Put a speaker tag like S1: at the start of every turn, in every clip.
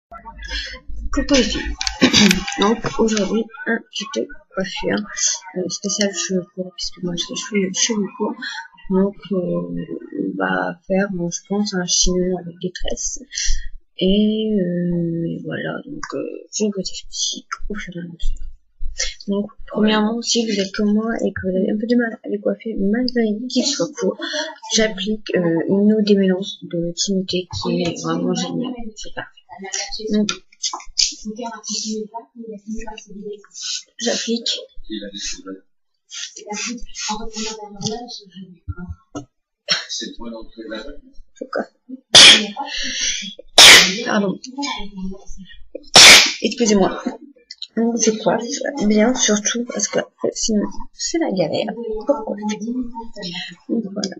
S1: Coucou les filles. Donc aujourd'hui un tuto coiffure spécial cheveux courts puisque moi j'ai les cheveux courts. Donc on va faire je pense un chignon avec des tresses et voilà. Donc je vous explique au fur et à mesure. Donc premièrement, si vous êtes comme moi et que vous avez un peu de mal à les coiffer malgré qu'ils soient courts, j'applique une eau démêlance de Timothée qui est vraiment géniale, c'est parfait. Donc j'applique pardon, excusez-moi. Donc je coiffe bien, surtout parce que sinon c'est la galère pour coiffer. Donc voilà.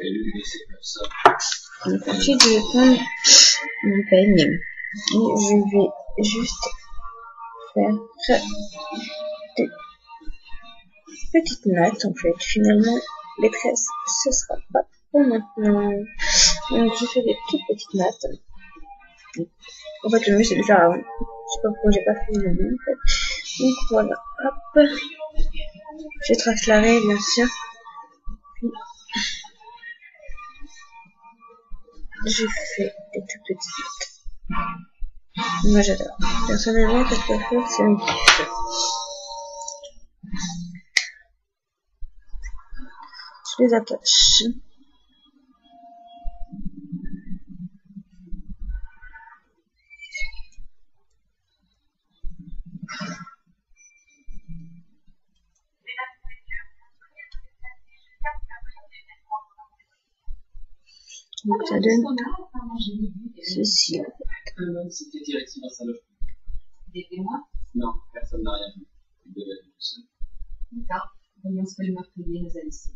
S1: Donc ensuite je vais prendre mon peigne et je vais juste faire des petites nattes en fait. Finalement les tresses ce sera pas pour maintenant. Donc je fais des toutes petites nattes. En fait le mieux c'est de faire avant. Je sais pas pourquoi j'ai pas fait le mieux en fait. Donc voilà, hop, je trace l'arrêt bien sûr, puis je fais des toutes petites notes. Moi j'adore, personnellement cette coiffure c'est un kiff. Je les attache. Donc ça donne ceci.
S2: C'était directif à sa loge. Non, personne n'a rien vu. Il devait être tout seul.
S3: D'accord. Voyons ce que le meurtrier nous a laissé.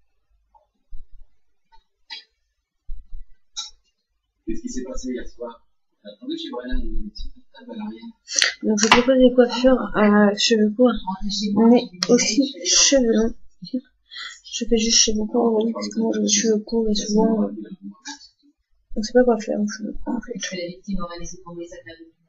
S2: Qu'est-ce qui s'est passé hier soir? Attendez chez Brian, une petite table à l'arrière.
S1: Donc je propose des coiffures à cheveux courts, mais aussi cheveux longs. Je fais juste cheveux courts parce que moi j'ai les cheveux courts et souvent on sait pas quoi faire aux cheveux courts en fait.
S3: Est-ce que la victime aurait laissé tomber sa table de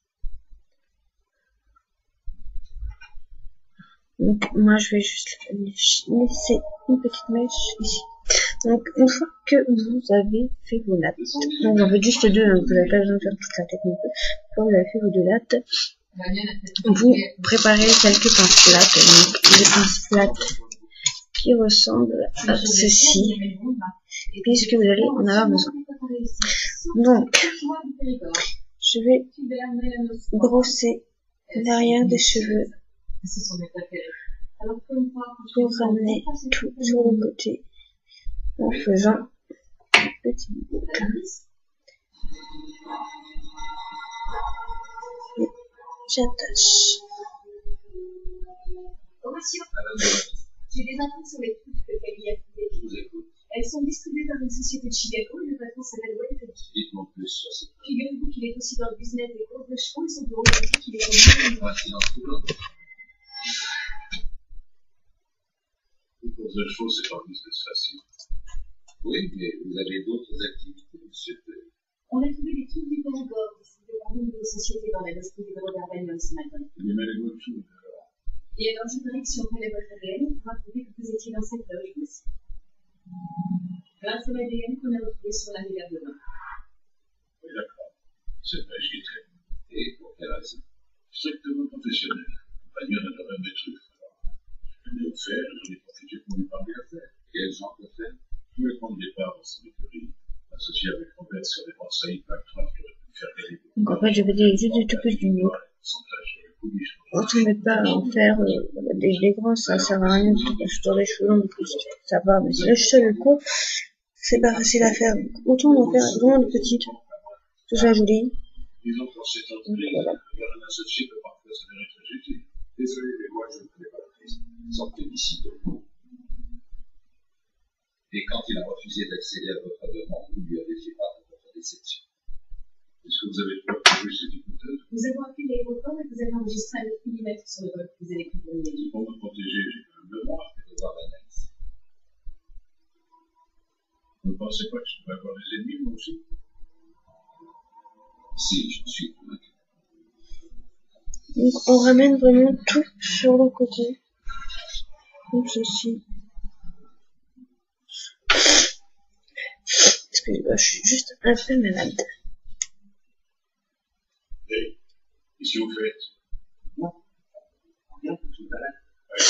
S1: Donc moi je vais juste laisser une petite mèche ici. Donc une fois que vous avez fait vos nattes, donc j'en fais juste deux, hein, vous n'avez pas besoin de faire toute la technique. Quand vous avez fait vos deux nattes, vous préparez quelques pinces plates, donc des pinces plates qui ressemblent à ceci, puisque vous allez en avoir besoin. Donc je vais brosser l'arrière des cheveux pour ramener tout sur le côté en faisant une petite boucle. Et j'attache.
S3: J'ai des infos sur les trucs que Kelly a trouvées.
S2: Je vous écoute.
S3: Elles sont distribuées par une société de Chicago et le patron s'appelle Wade Kelly.
S2: Dites-moi plus sur cette page.
S3: Figurez-vous qu'il est aussi dans le business des courses de chevaux et son bureau indique qu'il est connu.
S2: Coïncidence troublante. Les courses de chevaux, c'est pas un business facile. Oui, mais vous avez d'autres activités, monsieur.
S3: On a trouvé des trucs du Périgord ici devant une de nos sociétés dans la industrie de Robert Bagnon ce matin.
S2: Mais mêlez-moi tout, alors.
S3: Et alors je dirais que si on prélève votre ADN, on pourra trouver que vous étiez dans cette loge aussi. Grâce à l'ADN qu'on a retrouvé sur la rivière de Bain.
S2: Oui, d'accord. C'est vrai, j'y étais. Et pour quelle raison? Strictement professionnel. Bagnon adorait mes trucs. Je l'ai offert, j'en ai profité pour lui parler affaires. Quel genre d'affaires? Je voulais prendre des parts dans son écurie, associé avec Robert sur des conseils backdraft qui auraient pu faire gagner beaucoup.
S1: Donc en fait je vais des juste des tout petits bouts. On ne met pas à en faire des grands, ça sert à rien, sur les cheveux longs en plus, ça va, mais si les cheveux courts, c'est pas facile à faire. Autant en faire vraiment de petites, tout ça joli.
S2: Disons qu'en cette entreprise,
S1: Voilà.
S2: un associé peut parfois s'avérer très utile. Désolé, mais moi je ne connais pas la crise. Sortez d'ici de vous. Et quand il a refusé d'accéder à votre demande, vous lui avez fait part de votre déception. Est-ce que vous avez trouvé que c'est une coûteuse?
S3: Nous avons appelé l'aéroport et vous avez enregistré à 9 mm sur le vol que vous avez pris pour une nuit.
S2: Pour me protéger, j'ai quand même le droit de voir l'analyse. Vous ne pensez pas que je pourrais avoir des ennemis, moi aussi? Si, je suis convaincu.
S1: Donc on ramène vraiment tout sur le côté, comme ceci. Excusez-moi, je suis juste un peu malade.
S2: Et qu'est-ce que vous faites?
S4: Non. Rien, je suis malade.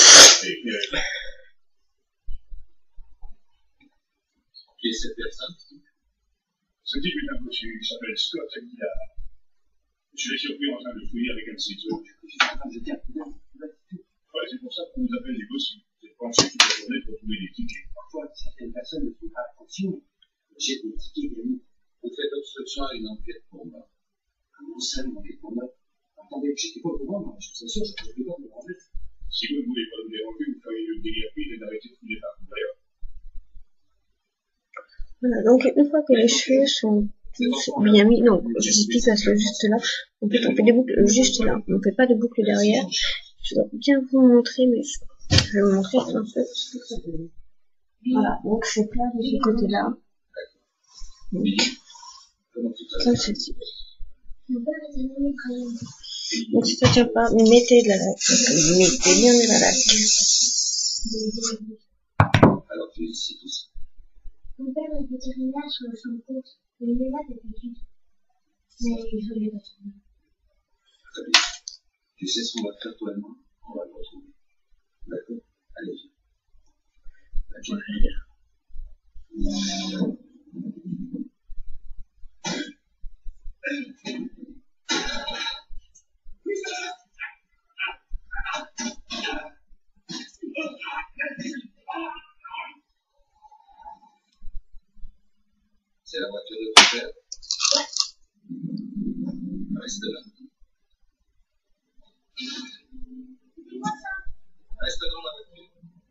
S2: Qui est cette personne? Ce type est inconnu, il s'appelle Scott Aguilar. Je l'ai surpris en train de fouiller avec un ciseau.
S4: Je suis en train de jeter un coup d'œil.
S2: Ouais, c'est pour ça qu'on vous appelle les bossus. Vous êtes penchés toute la journée pour trouver des tickets.
S4: Parfois, certaines personnes ne font pas attention. J'ai des tickets également.
S2: Vous faites obstruction à une enquête pour moi.
S4: Comment ça, une enquête pour moi? Attendez, j'étais pas au courant, moi. Je vous assure, je ne pouvais pas me ranger.
S2: Si vous ne voulez pas nous déranger, vous feriez le délire et d'arrêter de fouiller par d'ailleurs.
S1: Voilà, donc une fois que les cheveux sont tous bien mis, non, je dis plus parce que juste là, on fait des boucles juste là, on fait pas de boucles derrière. Je dois bien vous montrer, mais je vais vous montrer un peu. Voilà, donc c'est clair de ce côté-là. Comme ceci. Donc si ça tient pas, mettez de la laque. Mettez bien de la laque.
S2: Alors tu ici tout ça.
S3: Mon père est vétérinaire sur le champ de côte. Il est là depuis tout. Mais il faut les retrouver.
S2: Très bien. Tu sais ce qu'on va faire toi et moi? On va le retrouver. D'accord? Allez-y. C'est la voiture de ton père? Reste là. Reste dans la voiture.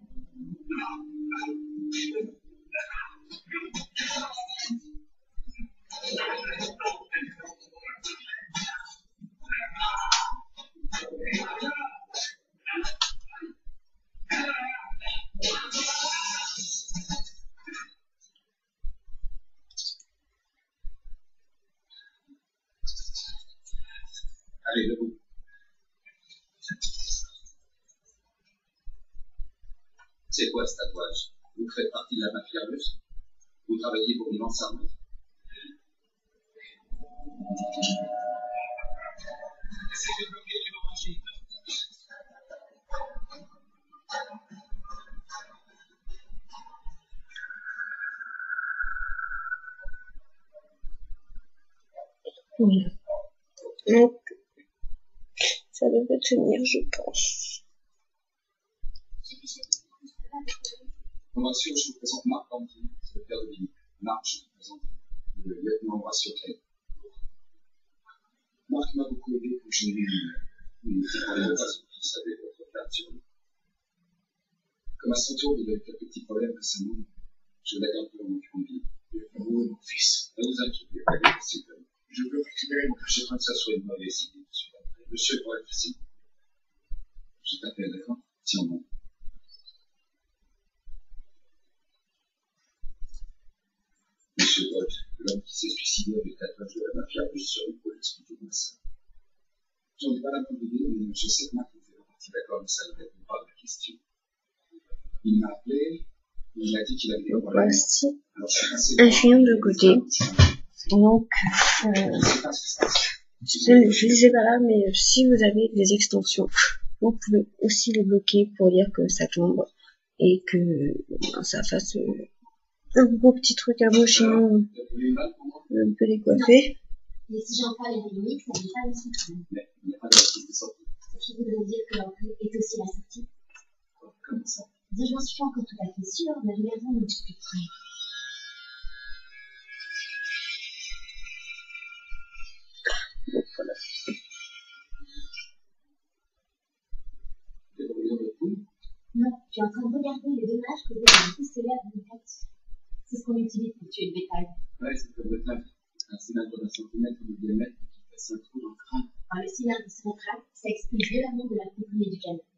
S2: Allez, debout. C'est quoi ce tatouage? Vous faites partie de la mafia russe? Vous travaillez pour Ivan Sarmov? Essayez de bloquer l'hémorragie.
S1: Voilà. Donc, ça devrait tenir, je pense.
S2: Horatio, je vous présente Marc Danty, c'est le père de Billy. Marc, je vous présente le lieutenant Horatio Clay. Marc m'a beaucoup aidé pour gérer une petite problème de son fils avec votre carte sur lui. Comme à son tour, il a eu quelques petits problèmes récemment, je l'aide un peu en occupant Billy. Vous et mon fils, ne vous inquiétez pas, je peux récupérer mon cachet que ça soit une mauvaise idée, monsieur. Monsieur, pour être facile. Je t'appelle, d'accord? Tiens-moi. Monsieur Bolt, l'homme qui s'est suicidé avec le tatouage de la mafia russe sur l'épaule, expliquez-moi ça. J'en ai pas la moindre idée, mais je sais que Marc vous fait partie d'accord, mais ça ne répond pas à ma question. Il m'a appelé, il m'a dit qu'il avait des problèmes.
S1: Voici un chignon de côté. Donc, je ne les ai pas là, mais si vous avez des extensions, vous pouvez aussi les bloquer pour dire que ça tombe et que ça fasse un beau petit truc, un beau chignon un peu décoiffé.
S3: Mais si j'en parle avec Loïc, ça n'est pas la sortie.
S2: Mais il n'y a pas de sortie de sortie.
S3: Je voudrais dire que l'entrée est aussi la sortie.
S2: Comment ça?
S3: Je n'en suis pas encore tout à fait sûre, mais regardons un petit peu près.
S1: Donc voilà.
S2: Des brûlures de poule?
S3: Non, je suis en train de regarder les dommages que vous avez pistolet à vous faites. C'est ce qu'on utilise pour tuer le bétail.
S2: Ouais, c'est le bétail. Un cylindre d'un centimètre de diamètre qui passe un trou dans le crâne.
S3: Quand le cylindre se rétracte, ça expulse violemment de la comprimée du canon.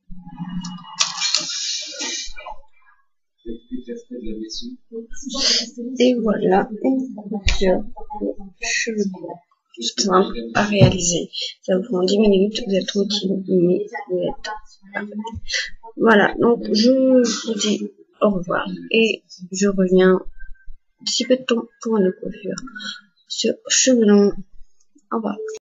S1: Et voilà, une couverture de cheveux blancs. simple à réaliser. Ça vous prend 10 minutes, vous êtes tranquille, mais vous êtes parfait. Voilà, donc je vous dis au revoir et je reviens d'ici peu de temps pour une coiffure sur cheveux longs. Au revoir.